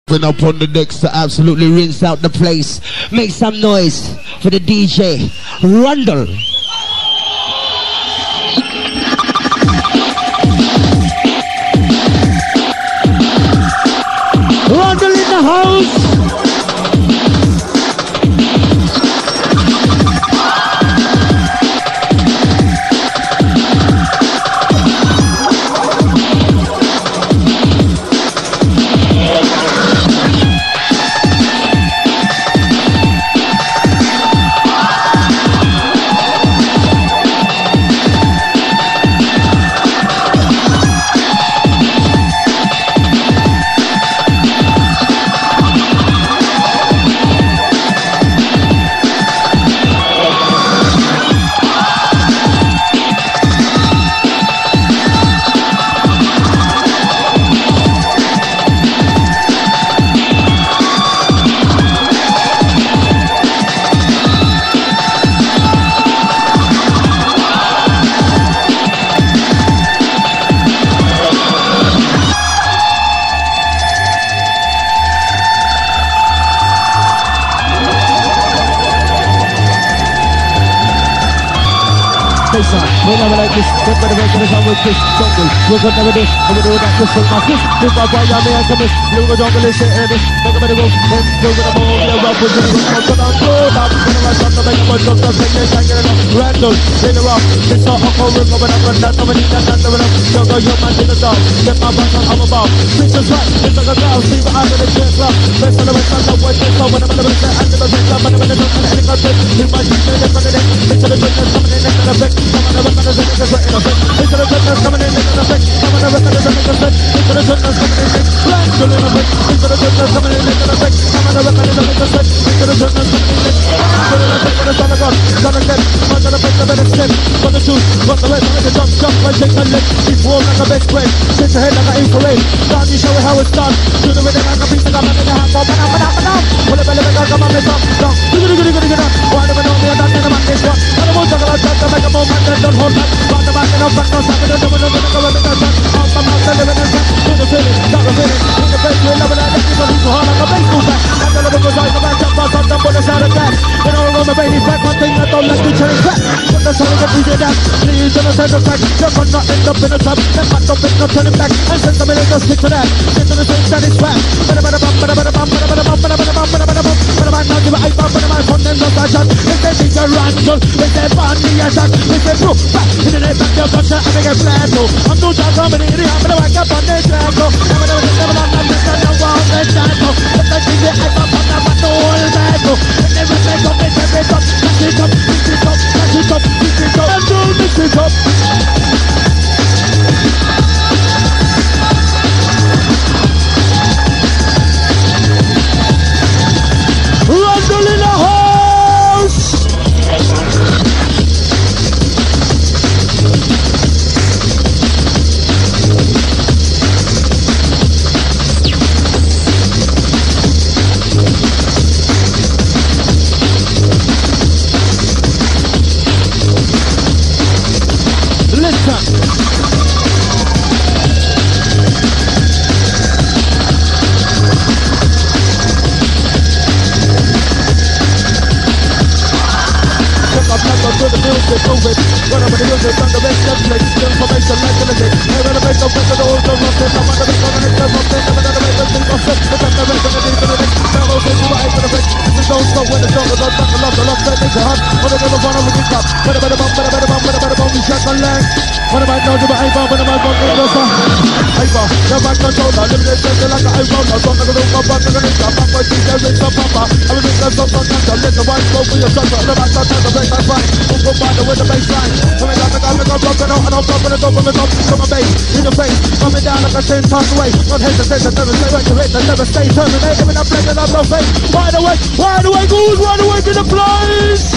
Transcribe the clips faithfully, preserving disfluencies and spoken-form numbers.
Up on the decks to absolutely rinse out the place. Make some noise for the D J Randall. Randall in the house. We'll never like this, but better make it with this jungle. We're gonna never this, and we do that just with my fist. With my boy, I'm here, come in. Little jungle is sitting this, make a better move. Then we're gonna move, yeah, rub with it. We're gonna go down, we're gonna run down, make a bunch of stuff, take it, take it enough. Randall, take it off. It's not a whole ring, but I'm gonna dance, I'm gonna dance, I'm gonna dance. Jungle, you're my dinner dog. Get my back on, I'm about. Pictures right, it's like a girl, see what I'm gonna get love. Best on the rest, I'm not waiting, so when I'm gonna say, I'm gonna break up, I'm gonna do anything I take. You might be made in front of them. Into the goodness, coming in, and the effect. Come on, I'm gonna say, it's right in the effect. Into the goodness, coming in, and the effect. Come on, I'm gonna say, it's right in the effect. Into the goodness, coming in, Randall in the effect. Into the goodness, coming in, and the effect. Come on, I'm gonna say, it's right in the effect. Into the goodness, coming in, Randall in the effect. With the son of God, son of death. I'm gonna break the better step. Got the shoes, got the red, got the jump, jump, right, shake the leg. Keep warm like a best friend. Sit your head like an infrared. Down, you show it how it's done. Do the rhythm like a piece of gum, and then you have one, but I'm gonna, I'm gonna. Pull it, pull it, come on, let's up, down. Do the goody, goody, goody, why do we know me? I'm not in the man, this one. I'm the most juggle, I'm to make a move, and then don't hold back. Rock the back and up, back, no stop, and don't do it, don't do it, don't do it, don't do it. Off my mouth, and live in the sun. Do the feeling, got the feeling. In the face, we're loving that, let's keep on eating hard like a baseball bat. I'm gonna look as I go back, jump, pass, up, jump, on the side of that. You know, I'm a baby's back, one thing I don't like to change back. Put the sun and easy down. Please don't send us back. You're gonna end up in a trap. Then back up, it's not turning back. And send them in and just stick to that. Stick to the thing that is fast. Bada bada bum, bada bada bum, bada bada bum, bada bada bum, bada bada bum. Bada bada now give a hype up, bada bada from them just a shot. If they think you're Randall, if they ban me a shot. If they proof back, in the neck back, you're gonna I make a plan. I'm no job, I'm in the area, I'm gonna wake up on the track. I'm gonna never never on the mission, I'm gonna walk the shadow. If they think you're hype up, I'm gonna want the whole bag. If they respect up, they step it up. Catch it up, mix it up, catch it up, mix it up, and do mix it up. Randall in the house. Listen. To the music, move it. Whatever the music, on the best template. The information, like the legend. Never the best of the old, the rocket. I'm on the best of the next level. Never the best of the thing of sex. The best of the rest of the thing to the next. Never say you right to the best. This is don't stop when the song is on. Back and love, the love that makes it hot. On the river, one of the big cup. Better, better, bum, better, better, bum, better, better, bum. We shut the leg. What about now? Do I hyper? What about bum, better, better, hyper. You're back controller. Limited sensor like a high roller. Song like a room, bum, better, better, better. Back by two, there is some papa. I will make that song, song, song. Let the white go for your son. The back, song, the back, that's right. Boom, boom, bam, with the baseline. Coming down, I got block and out and out, and up and up from a base in the face. Coming down like a ten times away. Not hesitate to never stay right to it, and never stay terminate. Even I'm playing up no face. Wide awake, wide awake, who's wide awake in the place?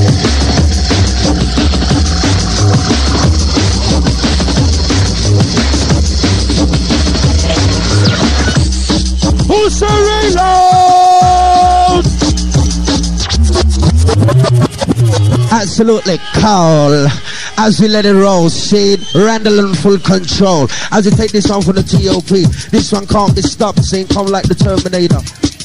Who's the reload? Absolutely cool. as we let it roll. Shade, Randall in full control. As we take this one from the T O P, this one can't be stopped. Saying come like the Terminator.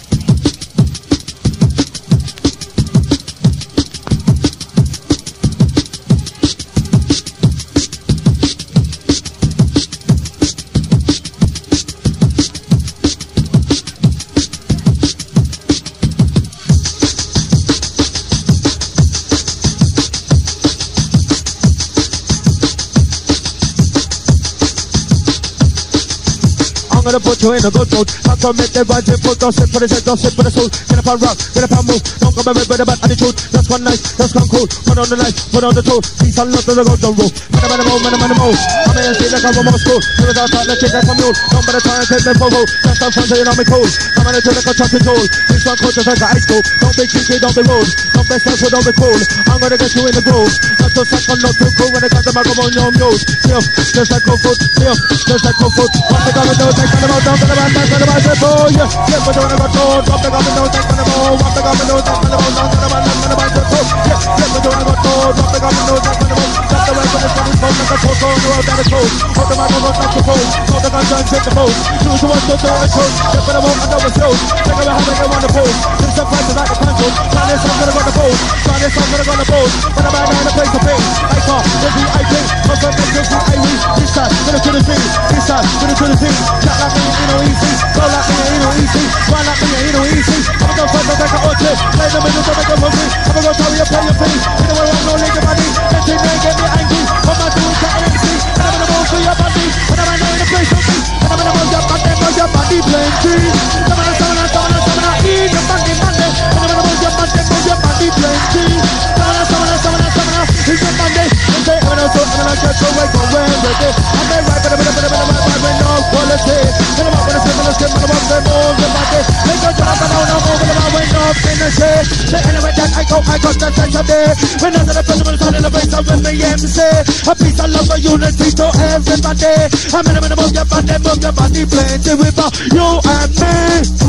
I'm gonna put you in a good mood. I can make the vibes and put those sit for the set, don't sit for the soul. Get up and rock, get up and move. Don't come back with a bad attitude. Just one night, just come cool. Put on the light, put on the toe. Peace and love to the golden rule. Man, man, man, man, man, man. I'm in a state like I'm more school. There was outside, let's take that from you. Don't bother trying to take me for road. Just have fun so you know me cool. I'm gonna do like a traffic tool. This one cold just like an ice cube. Don't be cheeky, don't be rude. Don't be selfish, don't be cool. I'm gonna get you in the groove. Not too second, not too cool. When I got the microphone, you're mute. Yeah, just like cool food. Yeah, just like cool food. What they gonna do, take them out, don't get about. That's what I'm saying, boy. Yeah, yeah, but don't ever go. Drop the government, don't take them out. Drop the government, don't take them out. Don't get about, don't get about, don't go. Yeah, yeah, but don't ever go. Drop the government, don't take them out. That's the way for the sun is cold. Like a cold, cold, the road down the coast. Hold the microphone, not the cold. Hold the guns, don't take the post. Choose the one, don't throw the coast. Step in the boat, and over slow. Take over how they go on the post. This the price is like the control. Try this, I'm gonna go on the post. Try this, I'm gonna go on the post. But I'm out in the place to pay. I call, this is I think. Cause I'm going to do I read. This time, gonna to the thing. This time, gonna to the thing. Chat like me, you know, easy. Go like me, you know, easy. Run like me, you know, easy. I'm gonna fight like a hot tip. Play them in the stomach of me. I'm gonna tell you, play your thing. You know where I'm going to leave the money. That thing may get me angry. What am I doing to N C? And I'm gonna move to your body. And I'm gonna in the place of me. And I'm gonna move your body, move your body, plenty. I'm gonna, I'm gonna, I'm gonna, I'm gonna eat your body, body. And I'm gonna move your body, move your body, plenty. I'm gonna, I'm gonna, I'm gonna, I'm gonna eat your body. And say, I'm gonna, I'm gonna get your way, go where with it. I'm gonna ride, but I'm gonna, I'm gonna, I'm gonna ride with no quality. And I'm gonna say, I'm gonna skip, I'm gonna move your body. Make your job, I'm gonna move your body, when no finish it. Say, anyway, that I go, I got that sense of day. When I'm gonna put them in the face of the M C. A piece of love for unity to everybody. I'm gonna move your body, move your body, plenty with you and me.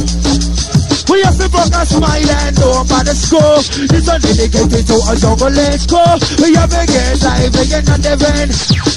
We have to broke a smile and nobody score. This one dedicated to a jungle, let's go. We have to get live again and event.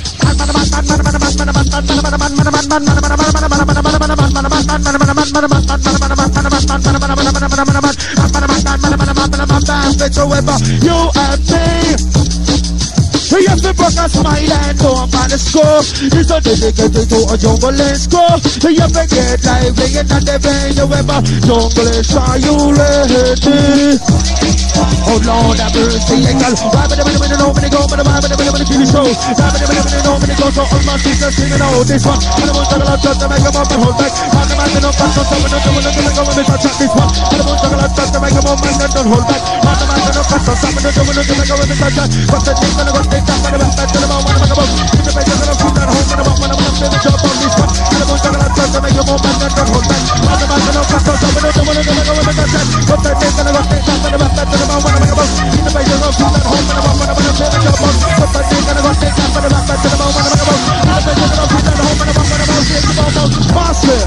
You and me. We have to broke a smile and nobody score. This one dedicated to a jungle, let's go. We have to get live again and event. You ever jungle, are you ready? Oh Lord, have mercy, girl. Right, but the minute know when they go, but the vibe, but the minute when the T V shows. Right, but the minute know when they go, so all my sisters singing out this one. And the ones that are just to make them up and hold back. And the man that don't pass, so someone don't do it, and go when they touch this one. And the ones that are just to make them up and don't hold back. And the man that don't pass, so someone don't do it, and go when they touch that. But the thing that I got take that, but the best to the man, when I'm about. Keep the baby, and I'm put that home, and I'm up, when I'm up, and the job on this one. And the ones that are just to make them up and don't hold back. And the man that don't pass, so someone don't do it, and go when they touch that. But the thing that I got take that, but the best to the man, when I'm about. Keep the baby, and I'm put that home, and I'm up, when I'm up, and the job on. But the thing that I got take that, but the best to the man, when I'm about. Keep the baby, and I'm put that home, and I'm up, when I'm about. Take the ball out, master.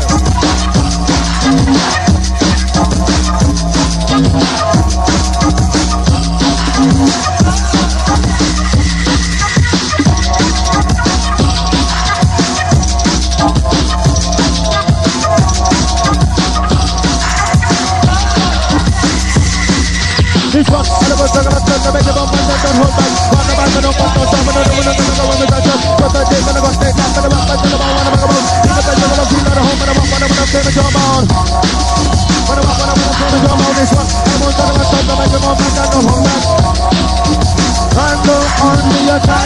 This one, all of us are gonna turn to make the bomb and don't hold back. One of us don't want no time, and don't want to go on the touch up. But the day when I got take that, and I'm back to the ball, and I'm gonna go. In the bed, I'm gonna feel at home, and I'm up, and I'm gonna turn the job on. When I'm up, and I'm gonna turn the job on. This one, I'm gonna turn the turn to make the bomb and don't hold back. Randall on the attack.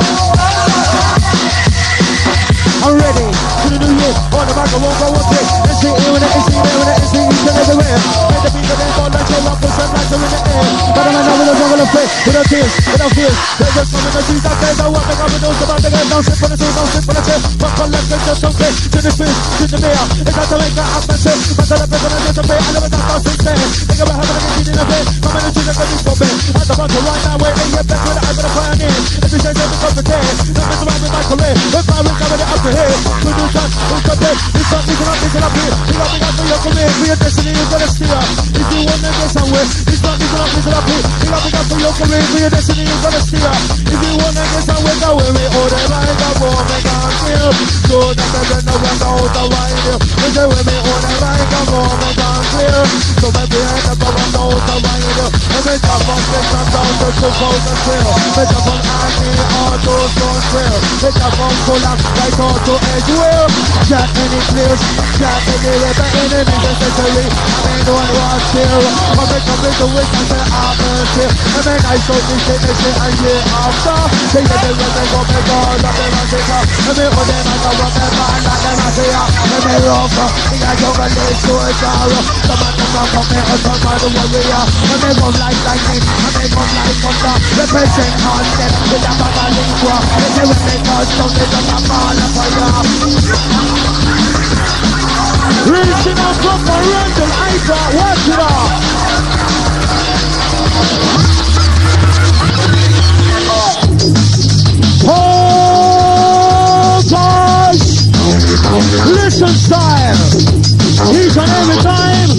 I'm ready to the new year. On the back, I won't go up here. see it when it is here, when it is here, each and everywhere. Make the people they fall like your rock and sun like in the air. But I'm not with a jungle of faith, without tears, without fears. They just come in the streets that days, I want to come and do some about the game. Don't sit for the truth, don't sit for the truth. But for left, it's just okay. To the fish, to the beer. It's not to make that atmosphere. But to the people that disappear, I never got those things there. Think about having a good in the bed. Come in the streets that go bed. At the bunker right now, where they get back with the eye of the pioneer. If you change every complicated, don't miss around with my career. If I will come with it up to here. To do that, who's the best? It's not listen up, listen up here. You got me out for your career. For your destiny, you're gonna steer. If you want to get somewhere, it's not listen up, listen up here. You got me out for your career. For your destiny, you're gonna steer. If you want to get somewhere, go with me. All the right, I won't make a deal. So that there's no one out the right here. You say with me, all the right, I won't make a deal. So maybe I never run out the right here. And we talk from six and down to two thousand twelve. We talk from Annie or to Stone Trail. We talk from Full right on to Edgewell. Jack any place, Jack anywhere, but enemy necessary. I mean, one was here. Come and come with the wish and say, I'm here. And then I saw this shit, this shit, and year after. They get the rest and go back all of them and take up. And me on them and go up and find out them and say, and me rough. We got your release to a sorrow. Some of them come here and some of the warrior. And they come like lightning, and they come like thunder. Represent on them with a baba lingua. And they when they touch down, they just a ball of fire. Reaching out from my Randall, I thought, watch it up. Oh, gosh! Listen, style. Each and every time.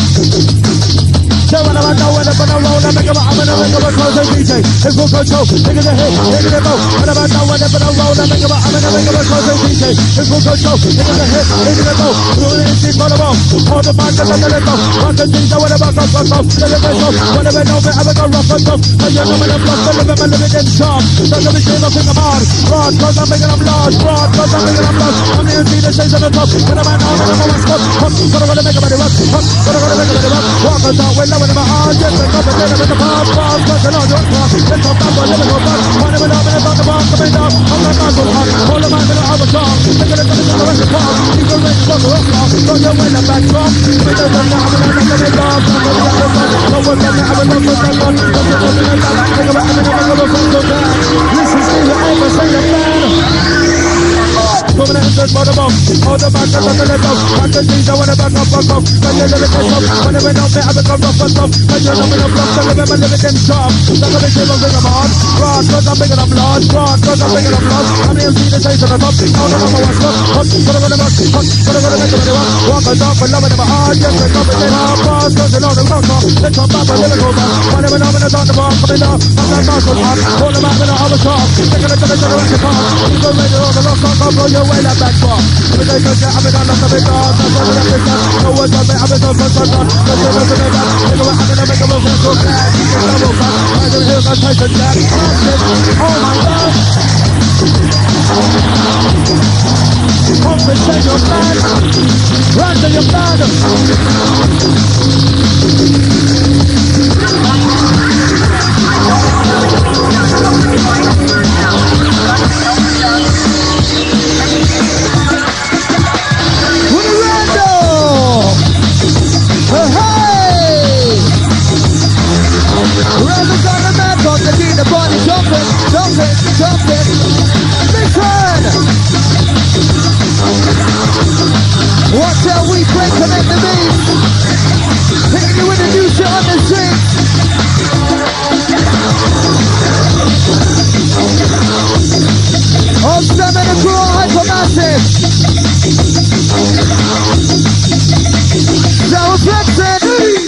So when I'm out, when I'm on a roll, I make a I'm gonna make a close D J. It's full control, take it the hit, take it the boat. When I'm out, when I'm on a roll, I make a I'm gonna make a close D J. It's full control, take it the hit, take it the boat. Rolling in the ball of all, hold the back and let it go. Rock the things that when I'm out, rock, rock, rock, let it go. When I'm out, I'm gonna rock, rock, rock. And you're coming up, rock, let it, let it get sharp. Don't let me see nothing about it. Broad, cause I'm making them large, broad, cause I'm making them large. I'm here to see the shades on the top. When I'm out, I'm on my spot. Gonna gonna make a body rock, gonna gonna make a body rock. Walk us out, when I'm in my heart, yes. Come and get it in the pop, pop, touching on your cross. Let's go back, let it go back. When I'm in the bar, coming down, I'm not going to hot. Hold the man in the other song. Take it into the rest of the park. You can make fuck or off. Don't you win the back drop. We don't know how to make it love. I'm going to have a no one can have a love for someone. Don't you know that I'm going to have a love for someone. Listen to the ever say the man. Coming in the bottom of all the back and the left of. I can see the one back up, back up. When you're living the top, when I'm in the I become rough and tough. When you're not in the block, I'm living them sharp. I'm going to give a big amount. Broad, cause I'm bigger than blood. Broad, cause I'm bigger than blood. I'm here to see the taste of the top. All the number one stuff. Hot, gonna go to rock. Hot, gonna go to make a video. Walk us up and love it in my heart. Yes, we're coming in our bars. Cause you know the rock off. Let's come back and live it over. When I'm in the on the bar, coming down. I'm not nice and hot. Hold them out in the other top. Taking it to the generation park. You go ready on the rock, I'll blow your way that back bar. Every day, cause I'm in on the big dog. I'm going to make that. No one's on me, I'm in the front, front, front. Let's go to the back. I'm gonna make a move and go back. Double back. I'm gonna hear my Tyson Jack. Oh my God. Compensate your man. Run to your man. Randall. Hey. Randall's on the map on the beat, the body jumping, jumping, jumping. Listen! Watch how we break, connect the beats. Hitting you with the new shit on the street. Oh, Slammin the crew on Hypermassive. Now we're flexing.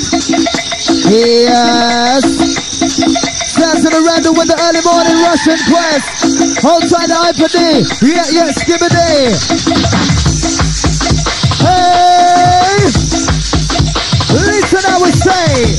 Yes. That's in the Randall with the early morning Russian quest. Hold tight the Hyper D. Yeah, yeah, skip a day. Hey! Listen how we say.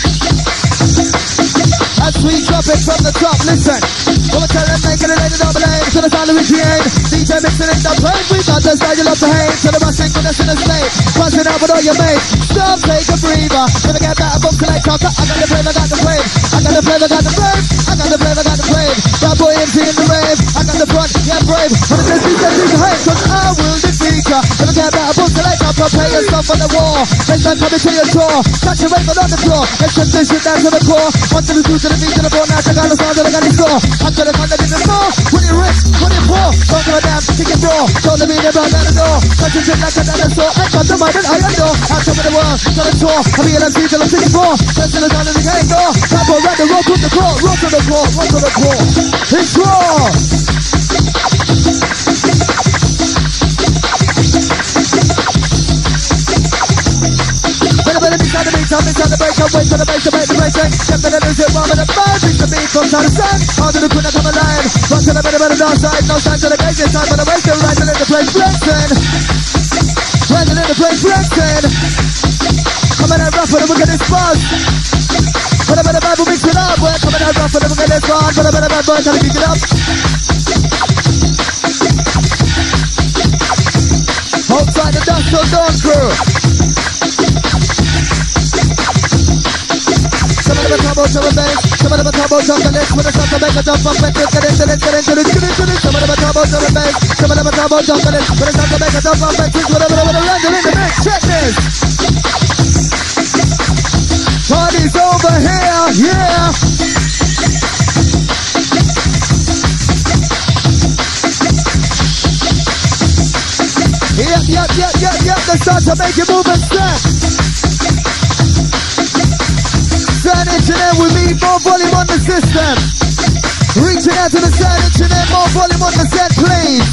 As we drop it from the top, listen. Gonna tell them, making it lady double A to the sound of the G eight. D J mixing in the plane. We got the style you love to hate. To the rusting for the sinner state. Crossing out with all your mates. Stop, take a breather. Never get that book select. I got the flavor, got the flame. I got the flavor, got the flame. I got the flavor, got the flame. Bad boy M C in the rave. I got the front, yeah, brave. But it's just D J, D J, hate. Cause I will defeat ya. Never get that book select. I'll prepare stuff on the wall. Next time coming to your jaw. Catch your record on the floor. Let's just this shit down to the core. One to the two to the beat to the four. Now check out the sound of the gun in store. I'm gonna come in the door. When you're rich, when you're poor. Don't go down, kick it raw. Don't let me in the brown down the door. Touch your shit like a dinosaur. I got the mind and I am door. Out of the world, got a tour. I'm here, I'm till I'm sitting for. Let's to the down in the game door. Tap on right the roll to the floor. Roll to the floor, roll to the floor. It's raw. Inside the beat, I'm inside the break, I'm waiting for the bass to make the bass ring. Step in the music, one with the band, beat the beat, come try to sing. Hard to the queen, I come alive. Run to the better, better, dark side. No sign to the gate, it's time for the waste. They're rising in the place, flexing. Rising in the place, flexing. Coming out rough, but look at this buzz. Put a bit of bad, we'll mix it up. We're coming out rough, but look at this buzz. Put a bit of bad, boy, trying to kick it up. Outside the dust, so don't crew. Some of the trouble, some of the some of the trouble, some of the next with the stuff to make a jump up and get into it, get into it, get into it. Some of the trouble, some of the some of the trouble, some of the with the stuff to make a jump up and twist with a bit of a Randall in the mix. Check this. Party's over here, yeah. Yep, yep, yep, yep, yep. Let's start to make it move and step. Sound engineer, we need more volume on the system. Reaching out to the sound engineer, more volume on the set, please.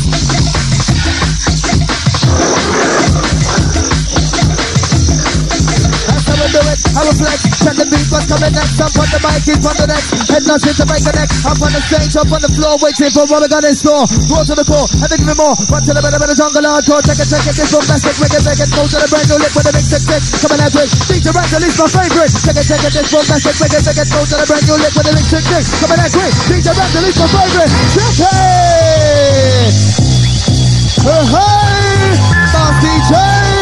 That's how we do it, how we flex. Check the beat, what's coming next? Up on the mic, keep on the next. Head nuts into make the next. Up on the stage, up on the floor, waiting for what we got in store. Roll to the core, and then give me more. Run to the better, better jungle hardcore. Check it, check it, this one plastic, make it, make it. Go to the brand new lip with the mix and stick. Coming out with D J Randall is my favorite. Check it, check it, this one plastic, make it, make it. Go to the brand new lip with the mix and stick. Coming out with D J Randall is my favorite. Check it! Oh, hey! Boss D J!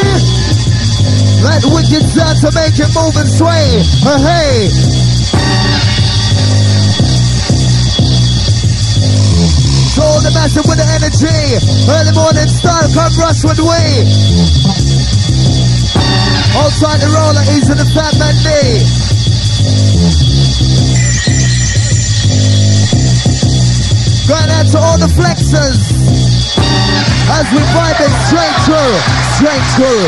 That wicked sound to make it move and sway. Oh, hey! So all the massive with the energy. Early morning style, come rush with we. Outside the roller, easy the fat man D. Going out to all the flexers. As we vibe it straight through, straight through.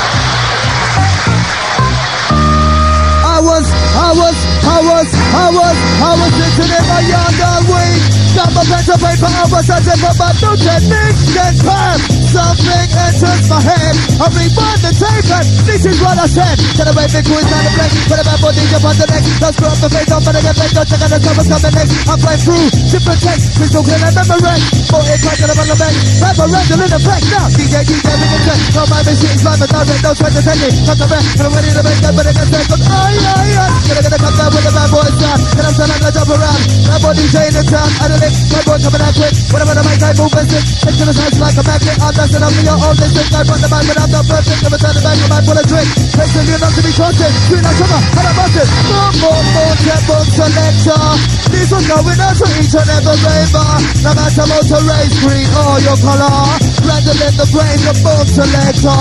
I was, I was, I was, I was, I was sitting in my yard all week. Got my pen to paper, I was searching for my new technique. Then bam, something enters my head. I rewind the tape and this is what I said. Get away, big quiz on the flex. Put a bad body up on the next. Don't screw up the face, don't better get back. Don't check out the covers coming next. I'm flying through different texts. Crystal clear and memory. For it, right to the run the back. Have a Randall in the back now. D J, D J, big and check. No, my machine's live and direct. Don't try to take it. Cut the back. And I'm ready to make that, but I can take it. Aye, aye, aye. Gonna, gonna come down with the bad boy sound. And I'm telling them to jump around. Bad boy D J in the town. And the next bad boy coming out quick. Whatever the mic I move and stick. Take to the sides like a magnet. I'm dancing up for your own district. I run the man, but I'm not perfect. Never turn the back, I'm out for a drink. Takes a few not to be trusted. Green like sugar, and I'm busted. More, more, more, check book selector. This was going out to each and every raver. No matter what to race, green or your color. Randall in the brain, the boom selector.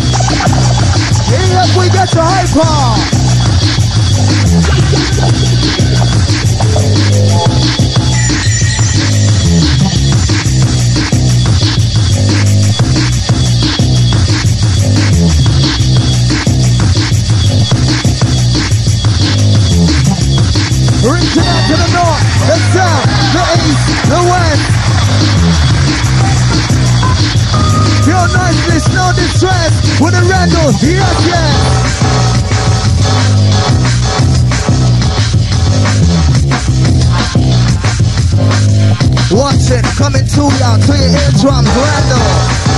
Here we get your hyper. Reaching out to the north, the south, the east, the west. Pure niceness, no distress. With a Randall, yes, yes. Watch it, coming to you, to your eardrums, Randall.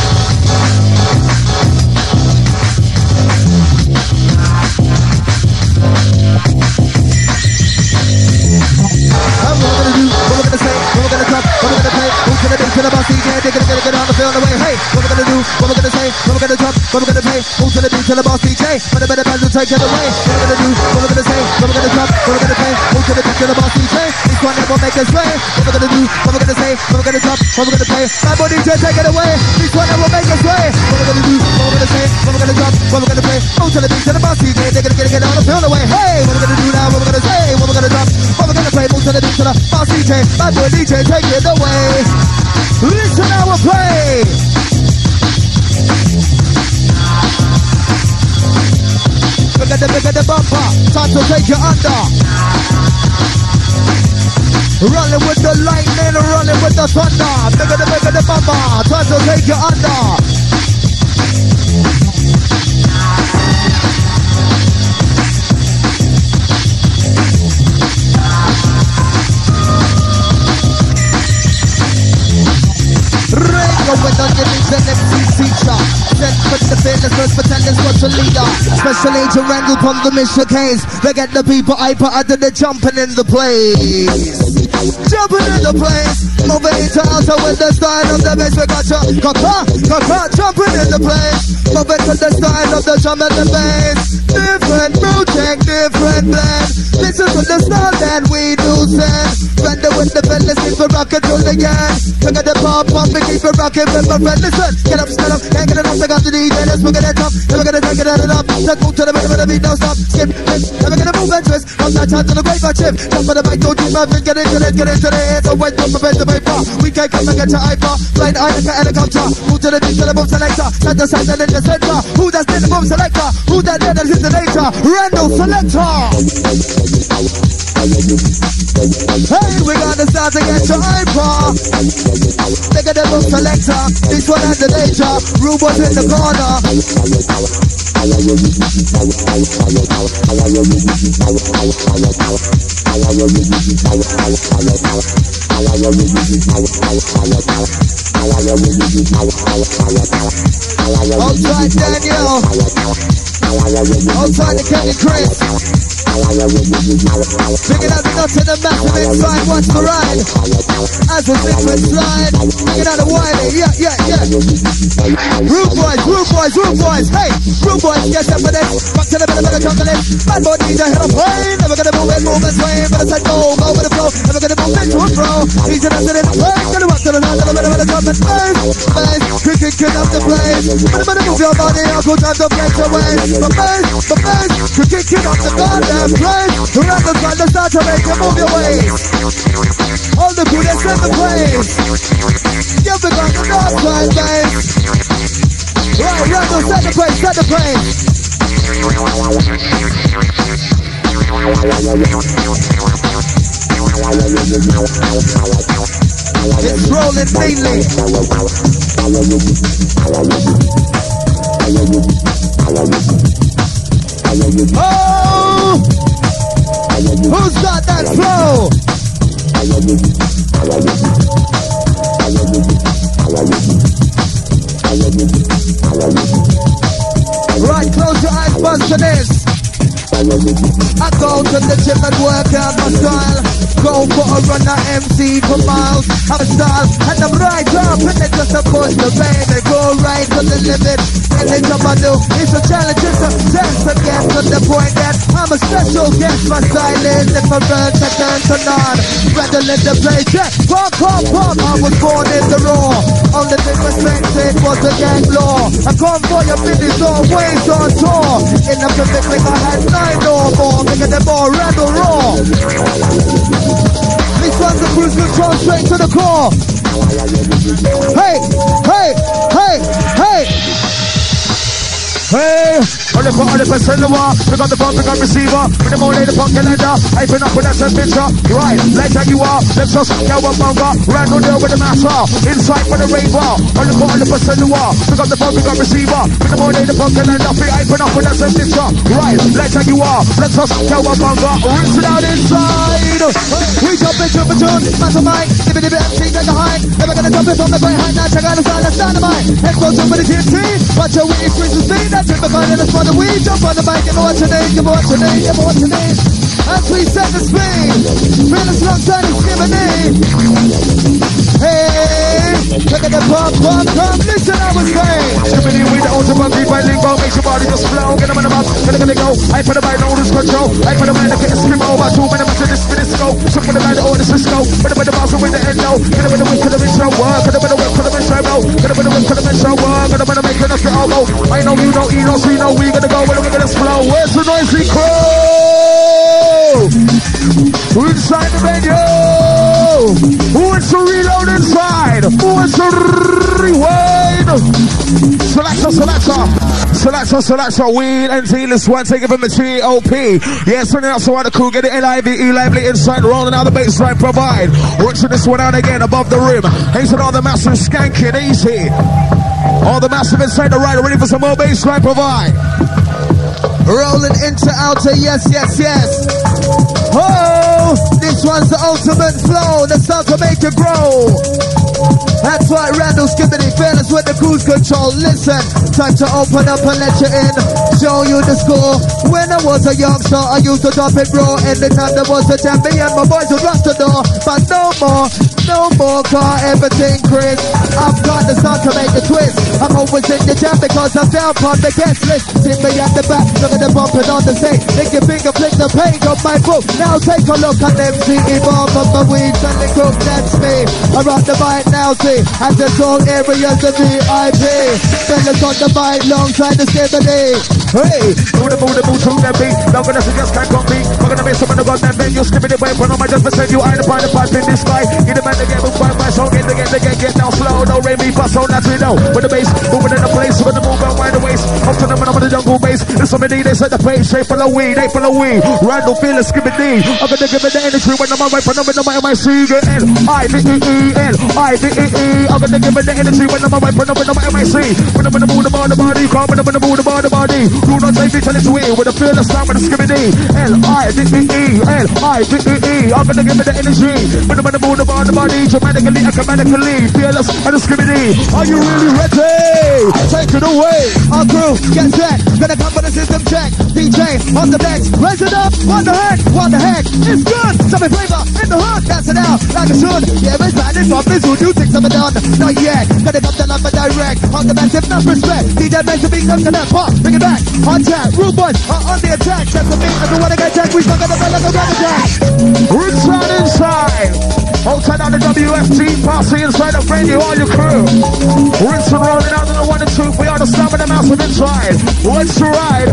What we're gonna do, what we're gonna say, what we're gonna cut, what we're gonna play, who's gonna do to the boss D J, they're gonna get it, get on the field away. Hey, what we're gonna do, what we're gonna say, what we're gonna drop, what we're gonna play, who's gonna do to the boss D J, but the better man will take it away. What we're gonna do, what we're gonna say, what we're gonna drop, what we're gonna play, who's gonna do to the boss D J. This one never make us way. What we're gonna do, what we're gonna say, what we're gonna drop, what we're gonna play. My body just take it away. This one never make us way. What we're gonna do, what we're gonna say, what we're gonna drop, what we're gonna play. Move to the beat, to the boss D J. They're gonna get it, get it on the field away. Hey, what we're gonna do now, what we're gonna say, what we're gonna drop, what we're gonna play. Move to the beat, to the boss D J. My boy D J, take it away. Listen how we play. Bigger the bigger the bumper, time to take you under. Rolling with the lightning, rolling with the thunder. Bigger the bigger the bumper, time to take you under. With on your knees and M C teacher. Send for the business, first pretenders what's a leader. Special Agent Randall from the Mission case. They get the people hyper under the jumping in the place. Jumping in the place. Moving into alto with the style of the bass. We got you. Got got got jumping in the place. Moving to the style of the drum and the bass. Different project, different blend. Listen to the style that we do send. Randall with the bell, let's keep it rockin' till the end. Look at the pop pop, we keep it rockin'. With my friend, listen, get up, stand up, can't get enough, I got the D J, let's look at that top, never gonna take it out of up, let's move to the middle of the beat, don't stop, skip, skip, never gonna move and twist, from that time to the great chip, jump on the bike, don't keep moving, get into it, get into it, so wait, don't prevent the paper, we can't come and get your hyper, fly the Iron helicopter, move to the beat, to the boom selector, set the side and in the center, who does the boom selector, who that did that hit the later, Randall selector. Hey, we got to start to get your hyper, look at the boom selector. This one has the danger. Rude was in the corner. Outside Daniel. Outside the Kenny Chris. Bringing out the nuts and the massive inside. Watch the ride. As the different slide. Bringing out the Wiley. Yeah, yeah, yeah. Rude boys, rude boys, rude boys. Hey, rude boys, get up for this. Back to the middle of the chocolate. Bad boy D J, hit a plane. Never gonna move it, move and sway. But I said go, go with the flow. Never gonna move into a throw. He's an accident in the plane. Gonna rock to the line, to the middle of the chocolate. Bass, bass, cricket, kid up the place. But better move your body, I'll go down the place away. But bass, but bass, cricket, kid up the goddamn place. Randall trying to start to make you move your ways. All the crew that's in the place. You've begun the north side, babe. Right, Randall, set the place, set the place. It's rolling mainly. Oh! Who's got that flow? Right, close your eyes, buzz to this. I go to the gym and work out my style. Go for a run at M C for miles. I'm a style and I'm right up and it's just a push the pain and go right to the limit. Anything I do, it's a challenge, it's a test to get to the point that I'm a special guest. My style is different, second to none. Randall in the place, yeah, pop, pop, pop. I was born in the raw. Only thing respected was the gang law. I come for your business always on tour. In the Pacific I had nine or more. Bigger than more, Randall raw. This one's a cruise control straight to the core. Hey, hey, hey, hey. Hey, on the part of the person in the war, we got the bump, we got receiver, with the more lady punk calendar, hyping up with that same picture, right, like how you are, let's just go up bunga, Randall there with the master, inside for the raver, on the part of the person in the war, we got the bump, we got receiver, with the more lady punk calendar, we hyping up with that same picture, right, like how you are, let's just go up bunga, rinse it out inside, we jump into the tune, mastermind, give it a bit of cheek at the high, never gonna jump it from the great high, now check out the style, that's dynamite, let's go to the T N T, watch your witty screens and speed, that's it, because in the spot, we jump on the bike and watch your name, give me what's your name, give me what's your name. And we set the speed, feel the strong side is giving name. Hey, look at the pump, pump, pump, listen I was saying. Stripping in with the ultimate beat by lingo, makes your body just flow, get them in the mouth, get them in the go. I put the bike, no lose control, I put the man to get a scream over, two minutes to this for this go. So for the man to order Cisco. But the master with the endo. Get a bit of whip to the intro work. Get a bit of whip to the intro roll. Get a bit of whip to the intro work. Get a bit of making us the elbow. I know you know, you know, so you know we gonna go. We're gonna flow. Where's the noisy crew? Who inside the venue? Who wants to reload inside? Who wants to rewind? Selector, selector. Selector, selector. Weed and T-list one. Take it from the G O P. Yes, and also on the crew. Get it L I V E lively inside. Rolling out the baseline. Provide. Working this one out again above the rim. Hates it all the massive skanking. Easy. All the massive inside the right. Ready for some more baseline. Provide. Rolling into outer. Yes, yes, yes. Oh, this one's the ultimate flow. That's how to make it grow. That's why Randall skipping it, fearless with the cruise control. Listen, time to open up and let you in, show you the score. When I was a youngster, I used to drop it raw. Anytime there was a champion, my boys would rush the door. But no more, no more, car everything crisp. I've got the start to make a twist. I'm always in the jam because I'm down on the guest list. See me at the back, look at the bumping on the stage. Make your finger flick the page of my book. Now take a look at them, see evolve of my weeds and the cook, that's me. I rock the mic now, see. At the zone areas of V I P. Fellas on the mic, long side the skibberly. Hey, move the move the move to the beat. Now gonna suggest can't compete. We're gonna be some of the goddamn venue. Skipping the way, but on my just percent you. I the find the pipe in this guy. Get the man to get moved by my song. Get the get the get get down slow. No rain me pass on that we know. With the bass, moving in the place. With the move out wide the waist. Up to them and over the jungle bass. There's somebody they set the pace. Shape for the weed, they for the weed. Randall feel the skibbity. I'm gonna give it the energy when I'm on my phone. I'm in my C G L. I V E E L. I V E E. I'm gonna give it the energy when I'm on my phone. I'm in my M I C. When I'm in the mood about the body. Come when I'm in the mood about the body. Do not take me till it's way. With the fearless sound with the skibbity. L I V E E. L I V E E. I'm gonna give it the energy when I'm in the mood about the body. Dramatically, economically. Fearless and the skibbity. Are you really ready? Take it away. Our crew, get set. Gonna come for the system check. D J on the decks. Raise it up. What the heck? What the heck? It's good. Some flavor in the hood. Dance it out like it should. Yeah, it's bad. It's up. It's who you think something done. Not yet. Gonna come down like a direct. On the massive enough respect. D J makes a beat. Come to that part. Bring it back. On tap. Rude boys are on the attack. That's the beat. Everyone get attacked. We stuck on the bell like a grab attack. Inside, inside. Outside on the W F T. Posse inside the venue. All your crew. Rinse and rolling out on the one and two. We are the Slammin the massive inside. What's the ride?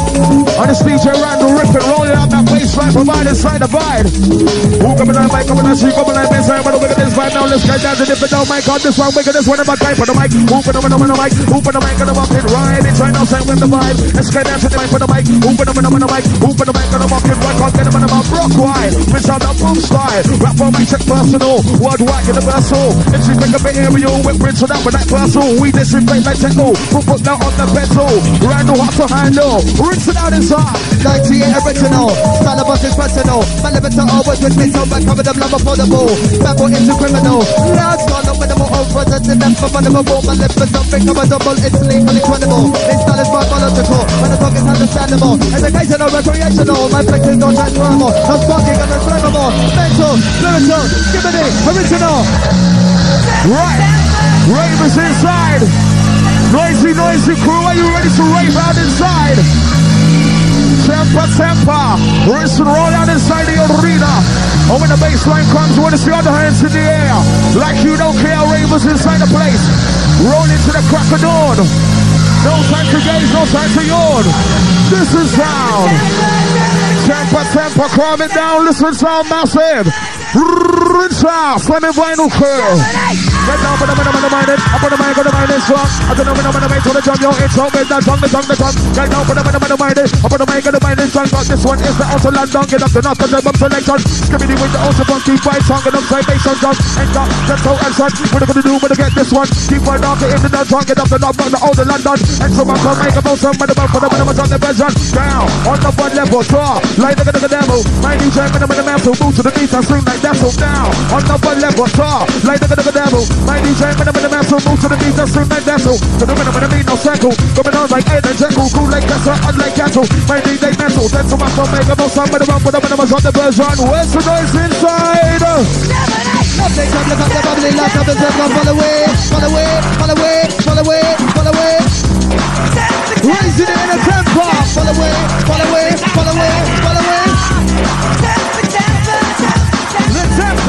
On the D J Randall ripping. Rolling out that baseline. Provide inside the vibe. Who coming on the mic? Coming on the street. Coming on the baseline. But look at this vibe now. Let's get down to the different. Oh my God, this one. We're gonna this one in my type for the mic. Who put them on the mic? Who put the mic on the walk it right? It's right now saying with the vibe. Let's get down to the mic for the mic. Who put them on the mic? Who put the mic on the walk it right? Can't get them on the mouth. Rock wide. Which out the boom style. Rap for my check personal. Worldwide in the vessel. If she pick up an area with Prince with that for that person. We disinfect like techno. Who put that on the pencil? Randall hot to handle. Rinse it out inside. ninety-eight original. Style of us is personal. My limits are always with me. So I cover them love affordable. Babble into criminal. Loud gone up with them all over. That's enough for fun of a ball. My lips are something of a double. It's legal, incredible. This style is biological. When the talk is understandable. Educational, recreational. My flex is not transferable. I'm sparking and inflammable. Mental, spiritual, skibbity, original. Right. Ravers inside. Noisy, noisy crew. Are you ready to rave out inside? Temper, temper. Rinse and roll out inside the arena. Oh, when the baseline comes, you want to see all the hands in the air. Like you don't care, ravers inside the place. Roll into the crack of dawn. No time to gaze, no time to yawn. This is sound. Temper, temper, calm it down. Listen, sound massive. Rinse out. Slammin vinyl crew. Get down for the minute, the mind, up on the mind, on the mind, it's wrong. I don't know when I'm on the mind, so the jump, yo, it's wrong, with that tongue, the tongue, the tongue. Get down for the minute, the mind, up on the mind, on the mind, it's wrong. But this one is the outer land, don't get up the north, and the bump selection. Skibbity with the outer funky fight song, and upside bass on jump. And up, get so and son. What are gonna do when I get this one? Keep on dark, in the north, tongue, get up the north, on the outer London. And so I'm gonna make a motion, but the bump for the minute, on the version. Down, on the one level, draw, like the the demo. My new jam, and I'm in the mantle, move to the beat, and swing like that, so down. On the one level, draw, like the the demo. My new jam, and I'm in the mantle, move to the beat, and swing like that, so to the minute, when I mean no circle. Coming on like Ed and Jekyll, cool like Tessa, unlike Cattle. My new day mental, then so I'm gonna make a motion, but the bump for the minute, on the version. Where's the noise inside? Nothing comes up the bubbly love of the circle. Fall away, fall away, fall away, fall away, fall away. Raising it in a tempo. Fall away, fall away, fall away, fall away. The tempo.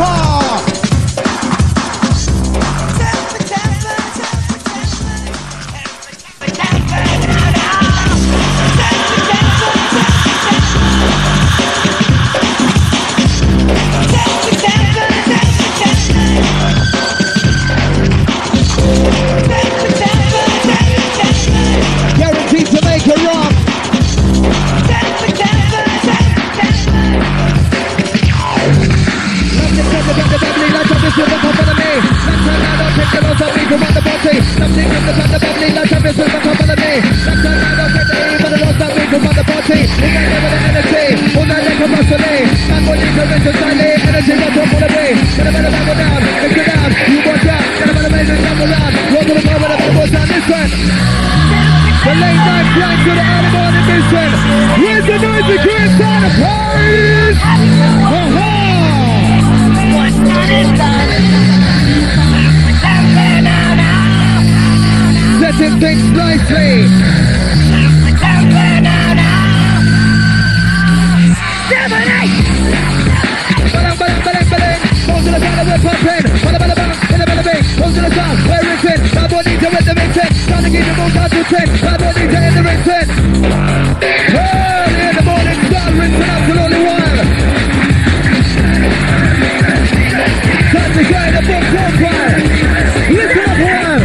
the band, the bubbly, like champions with the top of the me. Let's turn out, I'll take the lows of me from the party. Nothing in the band, the bubbly, like champions with the top of the me. Let's turn out, I'll take the aim for the lows of me from the party. We got never the energy, all that like a muscle me. Man, what you can rinse and silently, energy won't drop all the way. Gonna better back down, mix it down, you watch out. Gonna better make it come around. Roll to the floor with the bubbles down this one. The late night flight to the early morning mission. Where's the noisy crew inside the Paris? Aha! Setting things nicely. Seven, eight. Balang, balang, balang, balang. Hold to the sound of the pumping. Bada, bada, bang, bada, bada, bang. Hold to the sound, we're written. Bad boy ninja with the mixing. Trying to keep the moves out to ten. Bad boy ninja in the mixing. Early in the morning, start rinsing up till only one. Time to shine the book profile. Listen up, one.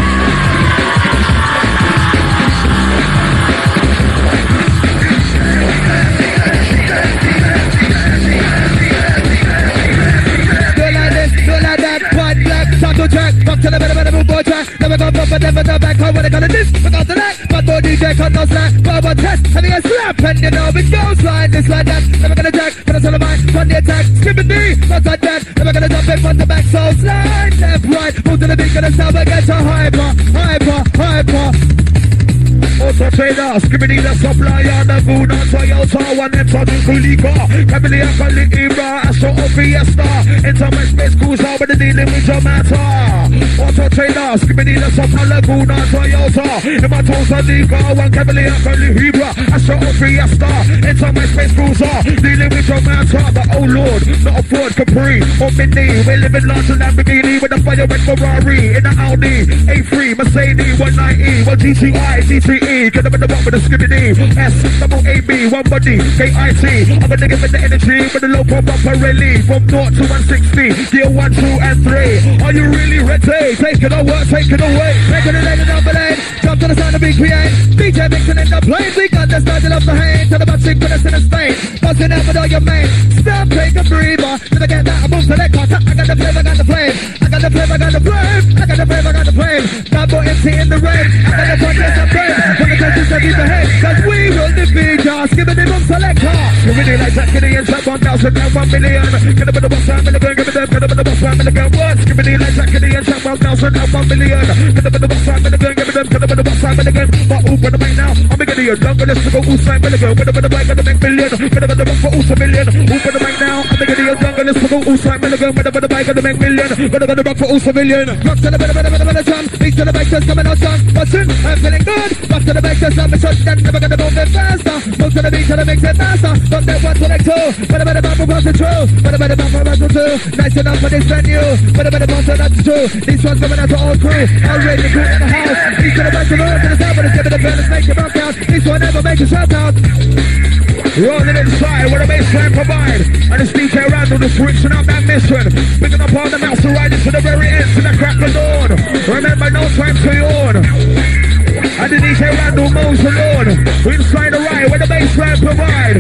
Time to check, back to the better, better move boy track. Never go up, but never go back. How when I got this, I got the neck. Bad boy D J cut no slack. Bubba test, having a slap, and you know it goes like this, like that. Never gonna jack, gonna tell a mind, run the attack. Skipping me, not like that. Never gonna jump in front to back, so slide left, right. Move to the beat, gonna stop against a hyper, hyper, hyper. Also trader, skibbity the supplier, the Guna, Toyota, one and Tony Kulika, Camilia, Kali, Ibra, Astro, Fiesta, enter my space cruiser with the dealing with your matter. Also trader, skibbity the supplier, Guna, Toyota, in my toes, Nika, one Camilia, Kali, Ibra, Astro, Fiesta, enter my space cruiser, dealing with your matter. But oh Lord, not a Ford Capri or Mini, we live in London Lamborghini with a fire with Ferrari, in an Audi, A three, Mercedes, one ninety, one G T I, G T E. Get up in the box with a skibbity. S, double A B, one body, K I T. I'm gonna give it the energy with the low pop up rally. From naught to one sixty, gear one, two, and three. Are you really ready? Take it over, take it away. Making it later down the lane. Jump to the sound of big create. D J mixing in the plane. We got the starting off the hand. To the butt sing, put us in the Spain. Busting out with all your main. Stop, take a breather. Never get that, I move to that car. I got the flame, I got the flame. I got the flame, I got the flame. I got the flame, I got the flame. Bad boy empty in the rain. I got the podcast of flame. The judges that keep the head, cause we will defeat us. Give me the boom selector. Give me the like that, give me the inside one thousand and one million. Get up in the box, I'm in the gun, give me the, get up in the box, I'm in the gun. What? Give me the like that, give me the inside one thousand and one million. Get up in the box, I'm in the gun, give me the, get up in the box, I'm in the gun. But open the mic now, I'm beginning your jungle, let's go, who's I'm in the gun. Get up in the mic, gonna make million. Get up in the box for who's a million. Open the mic now, I'm beginning your jungle, let's go, who's I'm in the gun. Get up in the mic, gonna make million. Get up in the box for who's a million. Rock to the better, better, better, better, jump. Beats to the back, just coming out, son. Listen, I'm feeling good. Back to the back, just I'm shut down, never gonna move it faster. Move to the beat till it makes it faster. From that one to that two. Better better bump across the true. Better better bump across the two. Nice enough for this venue. Better better bump to that two. These ones coming out to all crew. Already crew in the house. These to the back to the road to the south. But it's giving the balance, make it rock out. These one never make a shout out. Rolling inside where the baseline provide. And it's D J Randall just switching up that mission. Picking up all the mouse riding to the very end to the crack of dawn. Remember, no time to yawn. And the D J Randall moves alone. Inside the ride where the baseline provide.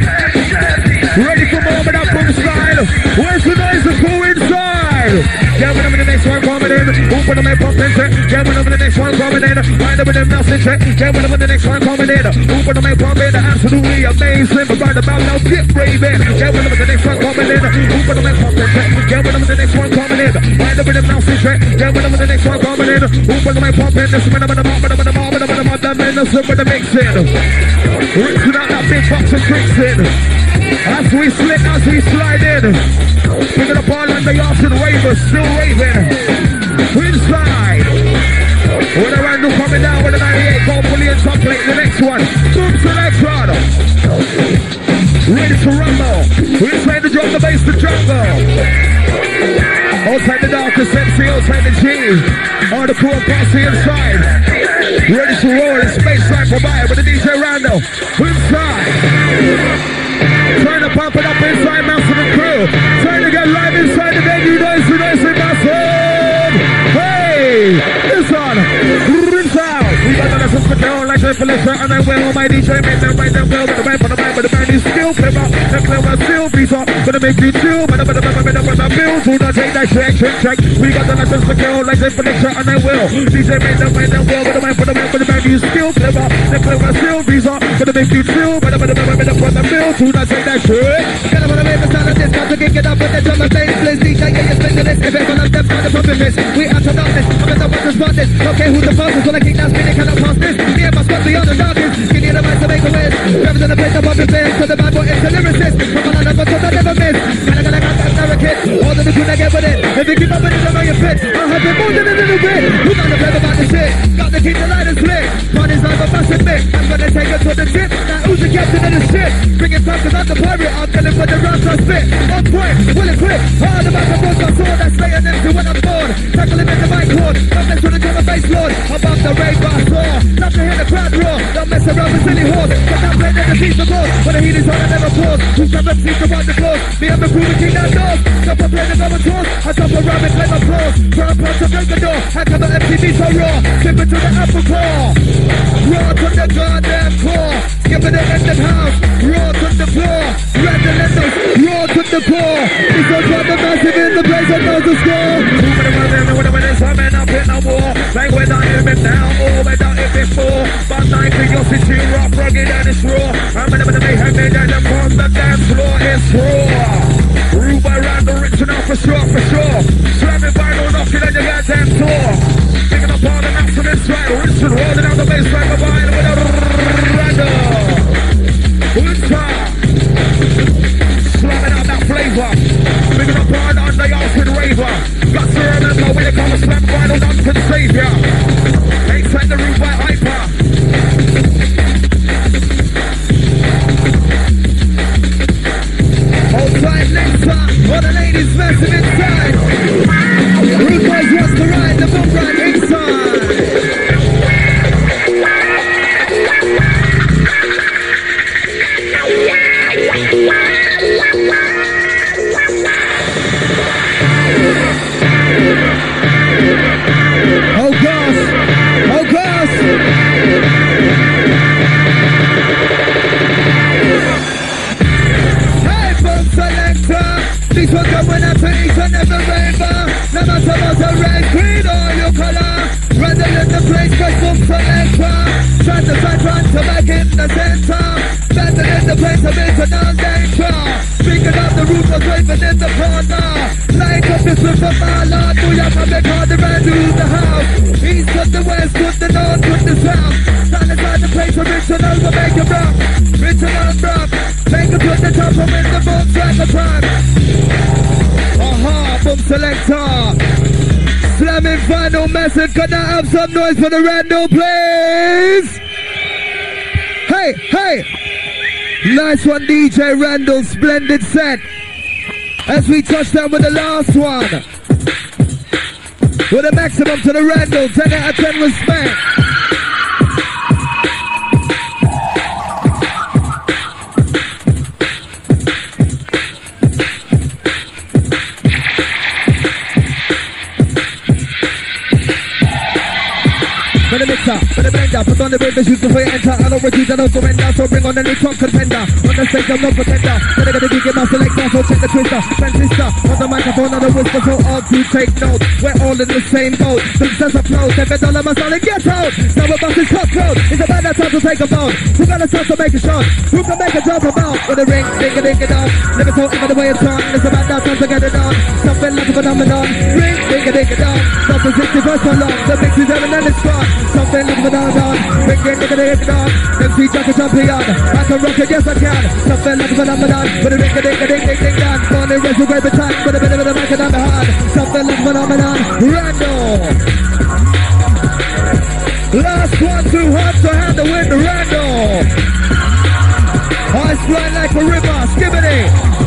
Ready for more with that boom style. Where's the noise to go inside? Yeah, when I'm in the next one coming in. Open them and pump in check. Yeah, when I'm in the next one coming in. Wind up with them mouse in check. Yeah, when I'm in the next one coming in. Open them and pump in. Absolutely amazing. But right about now, get raving. Yeah, when I'm in the next one coming in. Open them and pump in check. Yeah, when I'm in the next one coming in. Wind up with them mouse in check. Yeah, when I'm in the next one coming in. Open them and pump in. This minute, minute, minute, minute, minute, minute, minute, minute, minute, minute, with the mixing. Rinsing out that big box of tricks in. As we slip, as we slide in. Picking up all on the Austin ravers, still raving. Inside. With a Randall coming down with a ninety-eight, gold fully and top plate. The next one. Boom selection. Ready to rumble. We're trying to drop the bass to jungle. Outside the darkest M C, outside the G. On the cool posse inside. Ready to roll in space line for by with the D J Randall. Inside. Trying to pump it up inside Mountain and crew. Trying to get live inside the venue. Noise to noise in massive. Hey! This one. Rinse out. We got the lessons for down like say for lecture and I will. My D J make them right them well. With the man for the man, but the man is still clever. The clever still beats up. Gonna make you chill. But the man, but the man, but the bill. Do not take that check, check, check. We got the lessons for kill. Like say for lecture and I will. D J make them right them well. With the man for the man, but the man is still clever. The clever still beats up. Gonna make you chill. But the man, but the man, but the bill. Do not take that shit. Get up on the baby sound of this. Got to kick it up with the drum and bass. Please D J, yeah, you're spending this. If it's one of them, find the pumping this. We out to darkness. I'm gonna want to spot this. Okay, who's the fastest? When I kick that spinning, cannot pass this. Me and my spot beyond the darkness. Give me the mic to make a wish. Rappers in the place of pumping fans. So the bad boy is the lyricist. Come on, I'm gonna never miss. Gotta, gotta, gotta, gotta, kid. All the crew that get with it. If you keep up with it, I'm on your pit. I'll have it more than a little bit. Who got the flavor about the shit? Got to keep the lighters lit. Party's like a massive mix. I'm gonna take it to the tip. Now who's the captain of the ship? Bring it back cause I'm the pirate. I'm killing for the rocks I spit. On point, will it quit? Hard about the boss, my sword. That's laying empty when I'm bored. Tackle him in the mic cord. Don't mess with the drum and bass lord. Above the raver I saw. Love to hear the crowd roar. Don't mess around with silly horse. Cause I'm playing in the piece of course. When the heat is on, I never pause. Who's got the seats to wipe the floors? Me and the crew, we king that doors. Stop a play the double tours. I stop a rabbit, play my claws. Try a punch to break the door. How come the M T V so raw? Tip it to the apple core. Raw to the goddamn core. Skip it in the house. Raw to the floor. Red the lenders. Raw to the core. This one's got the massive in the place that knows the score. Too many ones in the winter when there's coming up in the war. Like we're not even now or we're not in before. But nine for your city, rock, rugged and it's raw. I'm in the mayhem, they done them on the dance floor. It's raw. Ruled by Randall, rich enough for sure, for sure. Slamming vinyl, knocking on your goddamn door. Picking up all the maps on this right. Rich and rolling down the bass like a vinyl with a Randall. Winter. Slamming out that flavor. Picking up all the under-yard raver. Got to remember when it comes to slam vinyl, done for the savior. Ain't set the roof by hyper. Hold tight, next time, all the ladies massive inside. Rude boys wants to ride the boom right inside. Oh gosh, oh gosh. Hey, boom selector. These ones are when I finish and never raver. No matter what the red, green or your color. Randall in the place, fresh boom selector. Trying to find, trying to back in the center. Randall in the place of internal danger. Speaking of the roof of raving in the corner. Light up this roof of my lord. New York, I'm back on the brand new the house. East to the west, to the north, to the south. Stand inside the place original, we'll make it rock. Original rock. Make it to the top of in the boom track of time. Aha, boom selector. Slammin final message. Can I have some noise for the Randall, please? Hey, hey. Nice one, D J Randall. Splendid set. As we touch down with the last one. With a maximum to the Randall. ten out of ten respect. For the mixer, for the blender, put on the baby shoes before you enter. I don't retreat, I don't surrender, so bring on the new trunk contender. On the stage, I'm no pretender. Then I gotta dig it, my selector, so check the twister. Transistor, on the microphone, on the whisper, so all to take note. We're all in the same boat. Success afloat, every dollar must all get out. Now we're about this cutthroat. It's about that time to take a boat. Who got a chance to make a shot? Who can make a jump about? With a ring, ding a ding it down. Never so even the way it's on. It's about that time to get it on. Something like a phenomenon. Ring, ding a ding it down. Something sixty verse so long. The mix is ever and it's gone. Something like a phenomenon. Ring, ding a ding it down. M C Jack is champion. I can rock it, yes I can. Something like a phenomenon. With a ring a ding a ding ding ding down. Born in retrograde the time. With a bit of a mic and I'm behind. Something like a phenomenon. Randall. Last one too hot to handle with the Randall. Ice fly like a river, skibbity.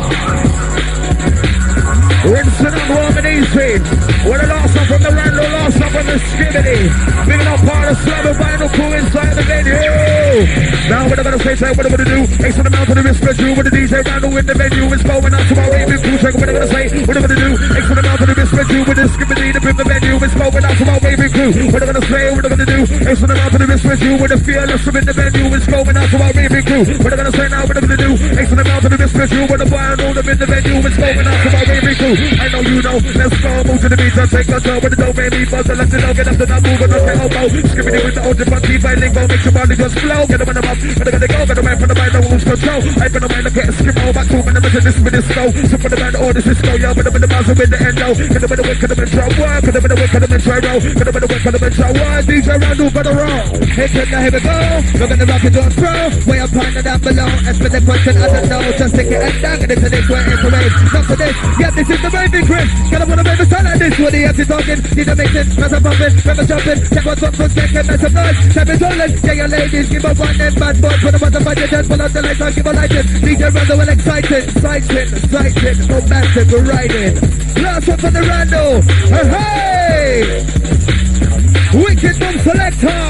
Rinsing and warm and easy. With the last one from the Randall, last one from the skibbity. Big enough part of Slammin vinyl crew inside the venue. Now what I'm gonna say, say what I'm gonna do. Ace on the mouth of the wrist, spread you with the D J Randall in the venue. It's going out to my raving crew. Check what I'm gonna say, what I'm gonna do. Ace on the mouth of the wrist, spread you with the skibbity to bring the venue. It's going out to my raving crew. What I'm gonna say, what I'm gonna do. Ace on the mouth of the wrist with you with the fearless from in the venue is going out to our raving crew. What are gonna say now? What are gonna do? Ace on the mouth of the wrist with you with the fire and all them in the venue is going out to our raving crew. I know you know. Let's go, move to the beat and take control with the dope, baby. Buzz and let you know. Get up to that move and not the elbow. Skipping it with the old front teeth, biting go, make your body just flow. Get them on the mouth, but they're gonna go. Get the man from the mind that moves control. I from the mind that gets skip over. Two minutes to this with this go. So for the man, all this is go. Yo, but the mouse with the endo. Get them in the wick, get them in trouble. Get them in the wick, get them in trouble. Get them in the wick, get them in trouble. D J Randall for the roll. Hey, kid, now here we go. We're gonna rock it on pro. Way up high down below. As for the question, I don't know. Just take it and down. Get into this way and parade. Not for this. Yeah, this is the raving Chris. Gotta wanna make a sound like this. What the F is talking? Need to make it. As I'm pumping. Never jumping. Check what's up for second. That's a noise. Time is rolling. Yeah, your ladies. Give a one and bad boy. Put them on the budget. Just pull out the lights. I'll give a light in. D J Randall will excited. Excited. Excited. Romantic. We're riding. Last one for the Randall. Hey, hey. Wicked Boom Selector.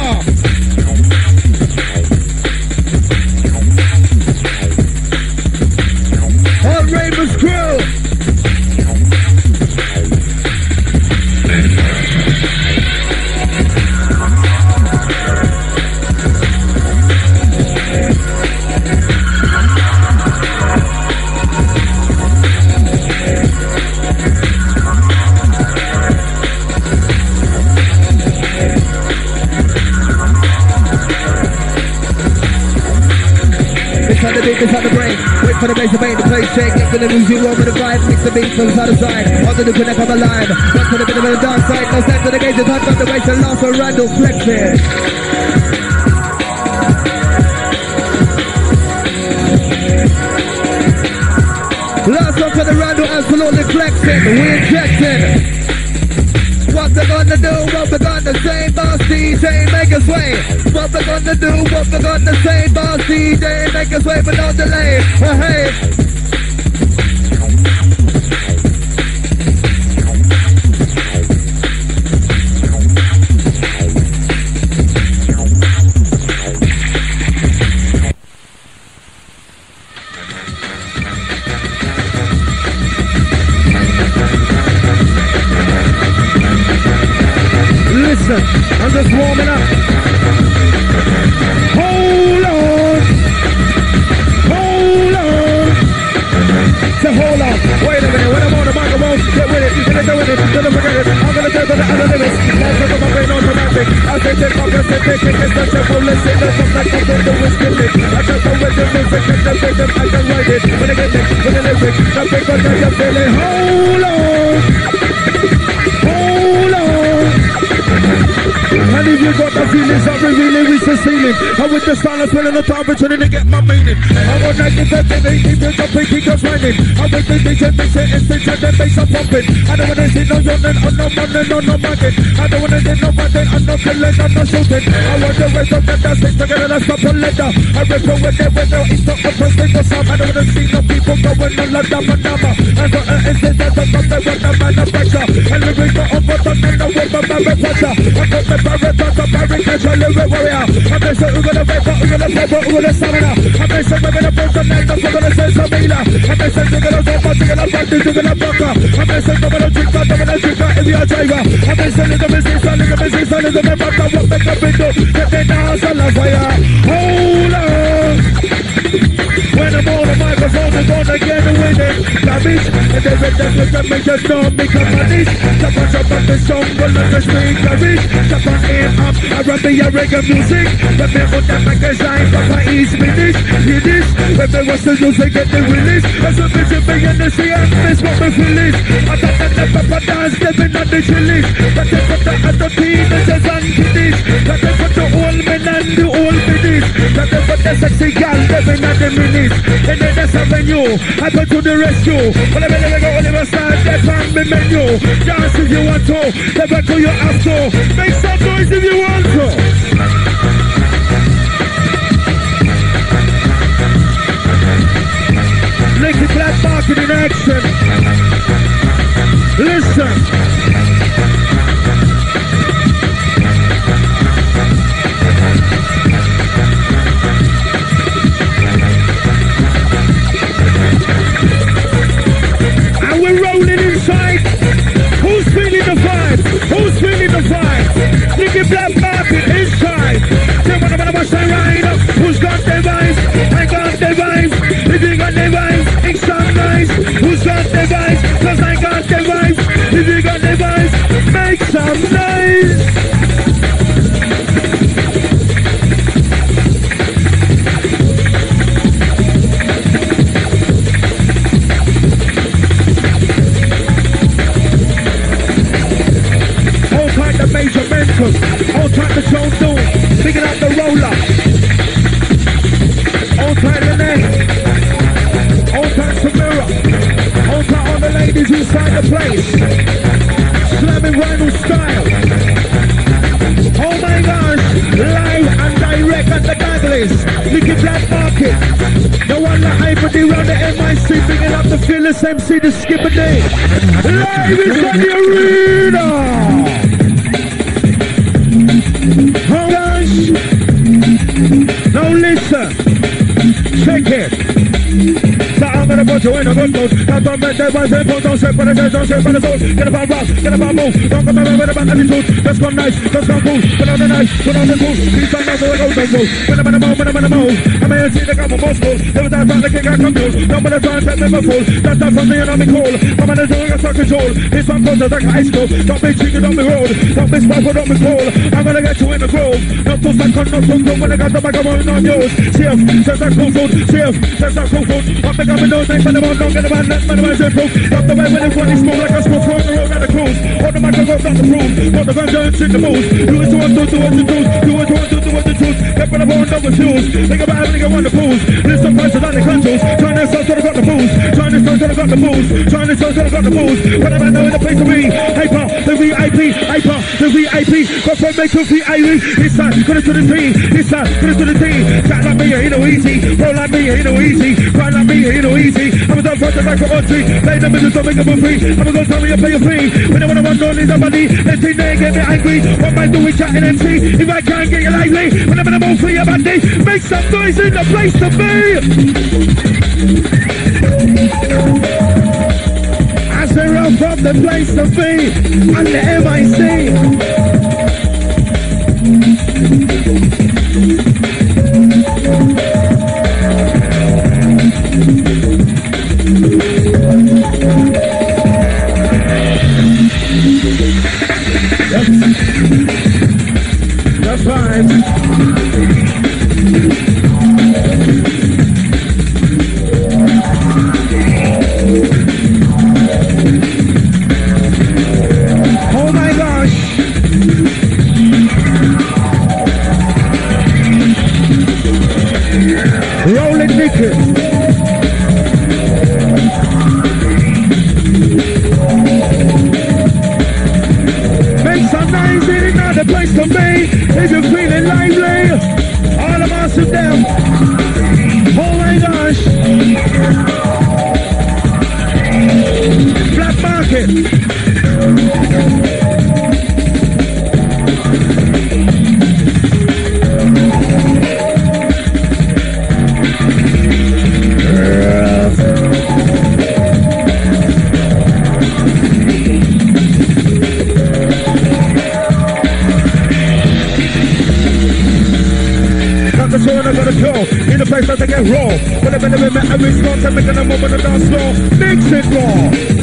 All Ravers crew. It's on the brain, wait for the bass to make the place shake. Get to the lose you over the vibe, mix the beat from side to side. Under the connect come alive, run to the bit of the dark side. No stand to the gauge, it's hot from the waist and lost for Randall flexing. Last one for the Randall, absolutely flexing. We injecting. What we gonna do, what we gonna say, boss D J, make us way. What we gonna do, what we gonna say, boss D J, make us way, but no delay. Oh, hey. I'm just warming up. Hold on. Hold on. So hold on. Wait a minute. When I'm on the microphone, get with it. Get with it. Don't forget it. I'm going to take on the other limits. Now take on my brain automatic. I say take my breath and take it. It's not your full list. It's not like I'm going to whisper it. I just go with the music and the rhythm. I can write it. When I get it, with the lyrics. Nothing but that you're feeling. Hold on. Hold on. And if you got the feelings that we really reach the ceiling, and with the style of spilling the top, I'm trying to get my meaning. I want to get the thing, keep it up, keep it running. I'm with the D J, mix it, instant, and the bass are pumping. I don't want to see no yawning, or no money, no no money. I don't want to see no money, I'm not killing, I'm not shooting. I want the rest of the dancing together, let's stop a letter. I rip it with it, with it, it's not a first thing or something. I don't want to see no people going on like dama dama. And so uh, it's just that I'm not the one, I'm under pressure. And we bring the up, but I'm not with my baby pressure. I got the barrett, I'm the barrett, I'm the warrior. I'm the sure we're gonna break up, we're gonna play, but we're gonna stamina. I'm the sure we're gonna break the night, we're gonna say some meaner. I'm the sure we're gonna go, but we're gonna practice, we're gonna block her. I'm the sure we're gonna drink, I'm gonna drink her if you're a driver. I'm the sure we're gonna business, I'm gonna business, I'm gonna back up, what make up window. Get the dance, I love fire. Hold on. When I'm on the microphone, I'm gonna get away with it. Damage, and there's a death with the major storm, become a niche. Jump on, jump on the song, will let the speak the reach. Jump on in up, I run me a reggae music. When me on that magazine, Papa East British. Hear this, when me watch the music get the release. That's a vision me in the sea, and this what me feel. I thought that the Papa dance, living on the chilies. But they put the other teenagers and kiddies. But they put the old men and the old biddies. But they put the sexy gal living on the minis. And then that's avenue, I go to the rescue. When I never go, never start, that's on the menu. Dance if you want to, never go you have to. Make some noise if you want to. Licky Black Market in action. Listen. Rolling inside. Who's feeling the vibe? Who's feeling the vibe? Licky Black Market inside. some noise. Hold tight the major mental. Hold tight the show doom. Picking up the roller. Hold tight the neck. Hold tight the mirror. Hold tight on the ladies inside the place. Slammin' Randall style. Oh my gosh. Live and direct at the Douglas. Licky Black Market. The one that hyper D round the M I C. Picking up the fearless M C, the skipper day. Live inside the arena. Oh gosh. Now listen. Check it. So I'm gonna put you in a good mood. That's what make them boys and don't say for the head, don't say for the soul. Get up and rock, get up and move. Don't come around with a bad attitude. Let's go nice, let's go cool. Put on the nice, put on the cool. Please don't know what goes on move. When I'm in the move, when I'm in the move. I'm here to see the couple more school. There was that time the king I come through. Don't wanna try and take me for fool. That's not something you know me cool. I'm gonna do it, I start control. This one goes like high school. Don't be cheated, don't be road. Don't be spiteful, don't be cool. I'm gonna get you in the groove. Not too stuck on, not too good. When I got the microphone on yours. Safe, says that cool food. Safe, says that cool food. I'm the government, don't think for the don't get a man, let's minimize your proof. Up the way when it's running smooth like a screw from the road at the cruise. Hold the microphone, not the proof. Hold the gun, don't sit the moves. Do what you want to, do what you choose. Do what you want to, do what you choose. Get for the bone, don't refuse. Think about having to want the booze. List of prices on the controls. Trying to sell, sort of got the booze. Trying to sell, sort of got the booze. Trying to sell, sort of got the booze. But I'm know in the place to be. Hyper, the V I P. Hyper, the V I P. Go from make to V I P. This side, put it to the T. This side, put it to the T. Chat like me, you know easy. Roll like me, you know easy. Cry like me, you know easy. I'm a dog for the back of Audrey. Play the business, don't make them free. I'm gonna tell me you pay your fee. When I wanna want all these somebody, let's see they get me angry. What am I doing chatting M C? If I can't get you lively, when I'm in the mood for your body, make some noise in the place to be. As they run from the place to be, and the M I C. That's right. Oh my gosh. Rolling Nicky. The place to be, if you're feeling lively, all of us are them. Oh my gosh. Black Market. The soul I gotta go in the place that they get raw. When I'm in the river, every spot I'm making a move on the dance floor. Mix it raw.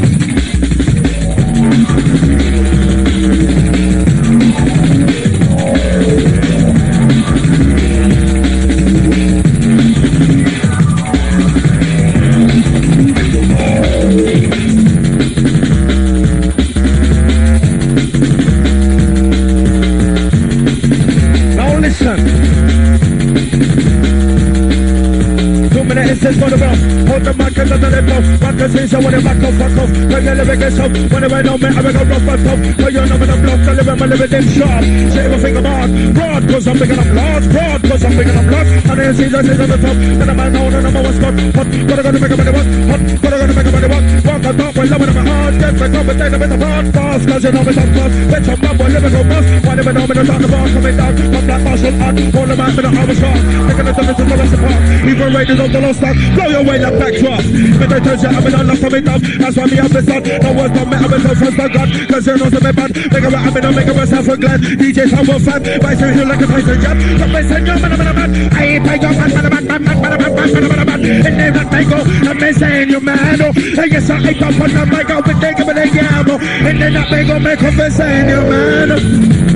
Now listen. This is for the boss. Hold the mic and let the lip off. Back and say so when I back off, back off. When you live against up. When I went on me, I make a rough and tough. When you're not in a block, I live in my living them sharp. Say everything about broad, cause I'm picking up large. Broad, cause I'm picking up large. And then see that is on the top. Then I'm out and I'm always got hot. Gotta go to make a money what? Hot. Gotta go to make a money what? Walk on top when loving my heart. Get back up and take them in the part. Boss, cause you know me top class. Bet your mum will live a good boss. Why never know me to talk the boss coming down. From black martial art. Hold the man for the armor shot. Making a difference in the rest of the park. Even raiders of the lost stock. Blow your way like backdrop. God. But I tell you, I'm in a lot of it up. That's why me have this on. No words from me, I'm in the first of God. Cause you know to me bad. Make a I'm in a make myself a glad. D J Summer fan. By saying you like a Tyson jab. Come by saying you're man, man, man. I ain't by your man, man, man, man, man, man, man, man, man. And they're not take off. I'm saying you man. I guess I ain't up on the mic. I'll be taking a gamble. And then I make a make a saying you man.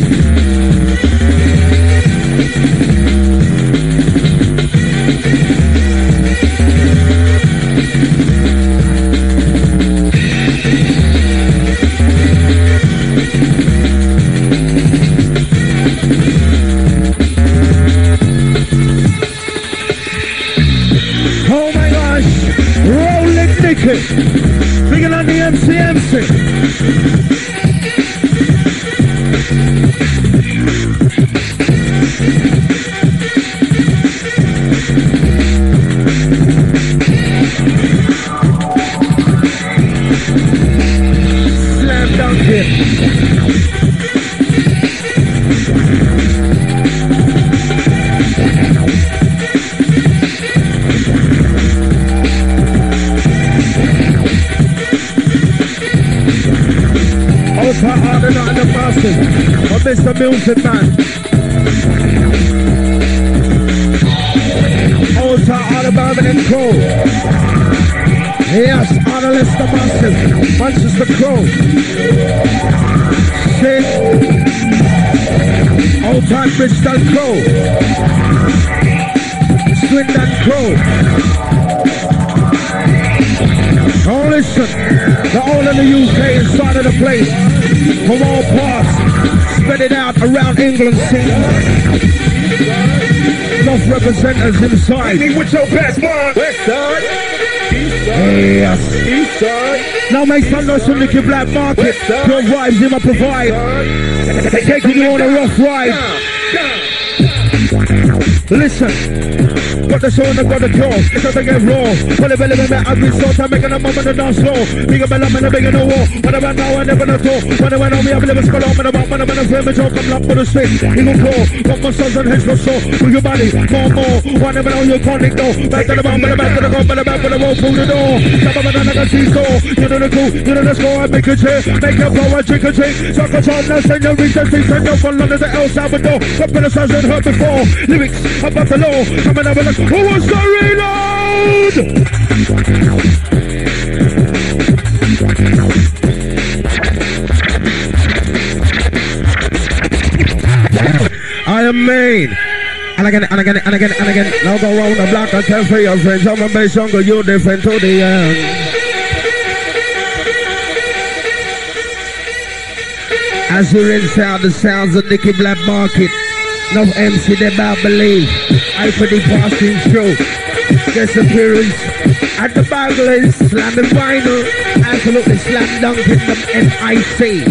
Bigger than the M C M C. Slam dunk it. Harder than the masters, or Mister Music Man. Also, all about and Crow. Yes, Analyst the Masters, Manchester Crow. Shit. Old time Bristol Crow. Swindon Crow. Oh, listen, the whole of the U K inside of the place, from all parts, spread it out around England, see? Enough representatives inside. Me with your best one. West side. East side. Yes. East side. Now make some noise from Nicky Black Market. Your vibes him I provide. Taking you on a rough ride. Listen. Got the show and I got the call. It's not to get raw. Well, if I live in that, I've been so time making a mom and a dance slow. Big up a lamb and a big in the war. When I went now, I never know. When I went on me, I've never skull on me about when I'm in a flame and joke. I'm up for the stick. You can call. Got my sons and heads for so. With your body, more, more. One never know you're calling though. Back to the bomb, but the back to the bomb, but the back to the wall, through the door. Stop up and I can see so. You know the cool, you know the score. I make a chair, make a flow and drink a drink. So I can try now, send your reach and see, send your fun London to El Salvador. Got better sons than heard before. Lyrics about the law. Coming up with a, who was the reload? I am mean. And again, and again, and again, and again. Now go round the block and tell for your friends. I'm a base younger, you different to the end. As you rinse out the sounds of Nicky Black Market. No M C they about believe. I for the passing show. Disappearance at the Barclays, slamming vinyl, absolutely slam dunking them N I C.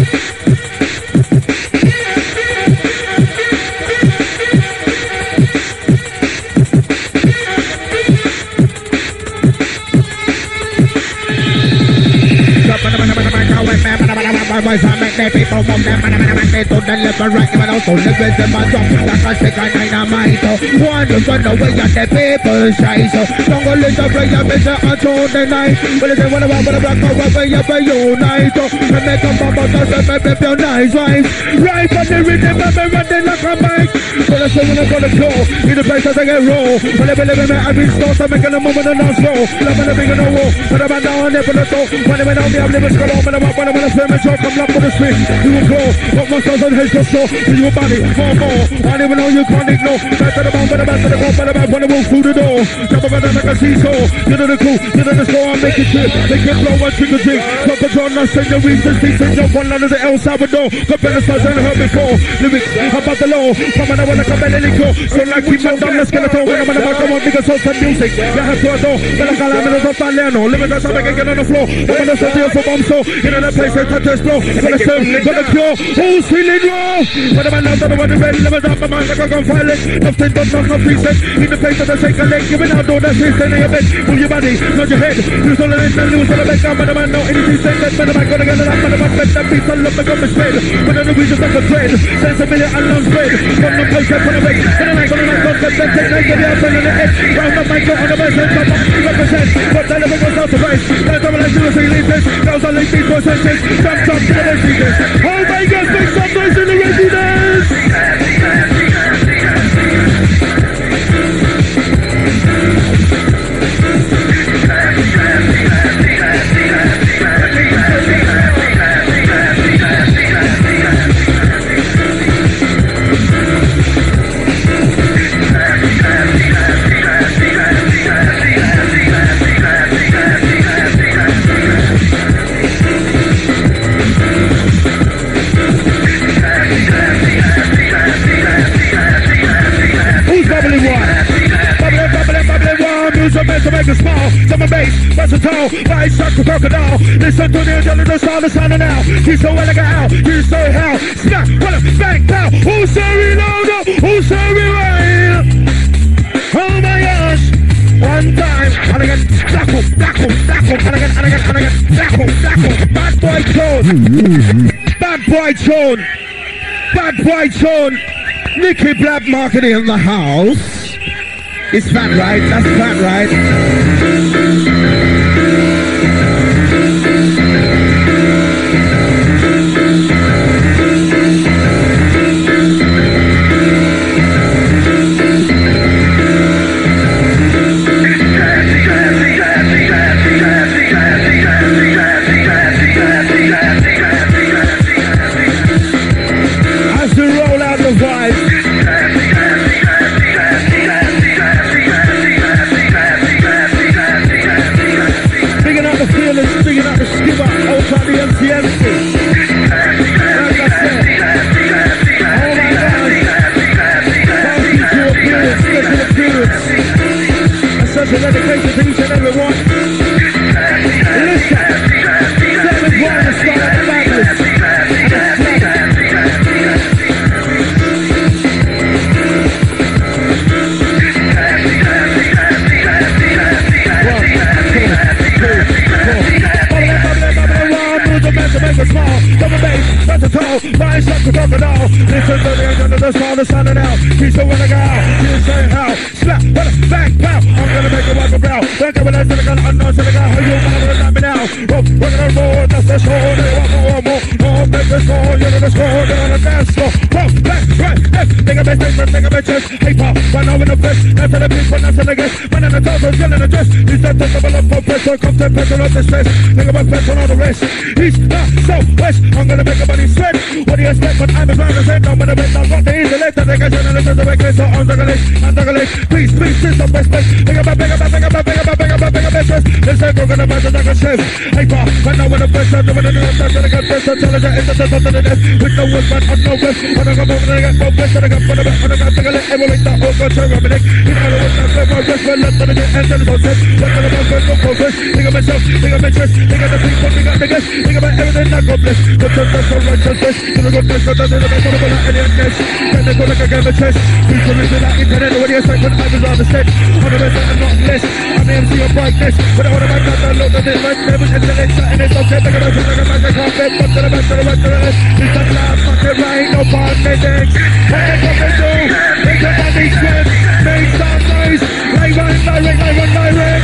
Boys I make the people move them and I'm going to the left and right even out to the rest of my job like a second dynamite. One to run away at the people shy so don't go let the prayer measure until the night. Well they wanna walk with a black over where you pay unite and make a bomb out of the baby your nice wife. Right on the rhythm and me running like a bike. Well I say when I go to go in the place I get roll. Well I believe in me I've been start making a moment and not slow. Loving the big in the wall but I'm down there for the toe. When I went on me I've never skull on when I'm up when I'm on a film and joke. I'm up for the switch, you will go. Got my sons and heads just so. To your body, more, more. I don't even know you can't ignore. Back to the bomb, back to the bomb, back to the bomb. When I walk through the door, jump up and down like a seesaw. You know the cool, you know the score. I make it trip, make it blow and trick or drink. Got the John, I send your reasons. They send your one under the El Salvador. Got better stars than I heard before. Lyrics about the law. Come on, I wanna come and let it go. So like keep my dumb, let's get it on. When I'm on the back, I want bigger songs and music. You have to adore. But I can't have it on Italiano. Limit us, I make it get on the floor. I'm on the studio for bomb, so you know the place that touches blow. system. Got the cure. Who's feeling raw? But the man knows that the one who ready. Never stop my mind like I can file it. Nothing but not not decent. In the face of the shake a leg. Giving out all that system in your bed. Move your body, not your head. Lose all of it and lose all of it. But the man know anything said that. But the man gonna get it up. But the man bet that piece of love become a spread. But then we just like a thread. Sensibility and non-spread. From the post up on the bed. And the man gonna not concept. Then take like the outside on the head. Round up my on the best end. Top up to represent. But then it goes out to race. That's how I like to the feeling this. Girls are like these percentages. Jump, jump to the residence. Oh my God, make some noise in the residence. To make a small, summer bass, versatile, right shot to crocodile. Listen to the angel of the sound of sound now. He's so elegant out, he's so how. Snap, what a bang, pow. Who's sorry louder? Who's sorry right? Oh my gosh. One time, and again, blackle, blackle, blackle, and again, and again, and again, blackle, blackle. Bad boy tone. Bad boy tone. Bad boy tone. Nicky Black Marketing in the house. It's fat, right? That's fat, right? As we roll out the vibe. Speaking out the skipper, outside the M C M C. Like I said, oh my God, thank you to appearance, special appearance. And such a dedication to each and every one. Listen, seven one to start at the madness. And it's flat. To make a small, double bass, that's a tall, rise up to crocodile. Listen to the end of the sound, the sound out. He's the winner go out, he's saying how. Slap, what a bang, pow. I'm gonna make a wipe a brow. Then come and to the gun, unknown to the guy. How you gonna let me now? Rope, we're gonna roll, that's the score. They want more, more, more, make the score. You're gonna score, they're on the dance floor. Rope, back, right, left, make a best statement, make a best chest. Hey, pop, run over the fist. That's the beat, but that's the guest. Man in the top, is yelling the dress. He's the double up for pressure, come to pressure of the stress. Think about pressure on all the rest. He's not so west. I'm gonna make a money spread. What do you expect? But I'm as long as I'm gonna bet I've got the easy left. I think I should have listened to the way so I'm gonna live. I'm gonna live. Please, please, please, some respect. Big up, big up, big up, big up, big up, big up, big up, let's say we're gonna match it like a chef. Hey, pa, I know when the best time, when the new time, when I got best, intelligent, it's the top of the death. With no words, but I'm no best. When I got over, I got no best, and I got for the best, and I got to get it. Everything that all got to rub it. You know what's not so far, just well, left on the end, and it's all set. What's on the box, no progress. Think of myself, think of my chest, think of the people, think of the guest, think about everything that got blessed. But just that's all right, just best. To the good best, but that's the best, but I'm not any of this. Then they go like a game of chess. People listen like internet, what do you expect when I was on the set? On the best, and not less. I'm the M C of brightness, but I want to make that I load of it, right? Never intellect, and it's okay, they're gonna make a magic carpet, but to the best, to the right, to the left. It's that last fucking right, no part, medics. What they come and do, make your body sweat, make some noise, live on direct, live on direct.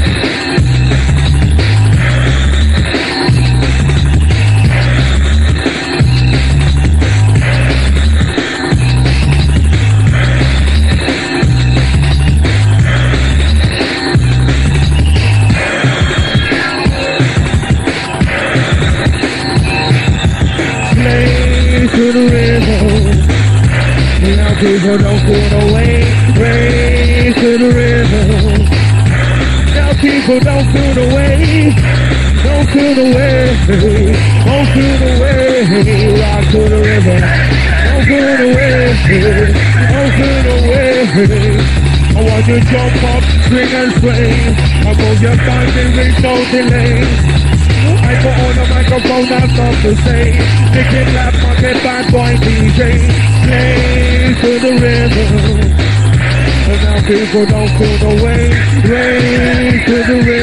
To the river, now people don't fool away. Race to the river, now people don't fool away. Don't fool away, don't fool away. Rock to the river, don't fool away, don't fool away. I want you to jump up, swing and sway. I move your body with no delay. I go on the microphone, I've got to say. Make it laugh, make it bad boy D J. Play to the rhythm. And now people don't feel the way. Play to the rhythm.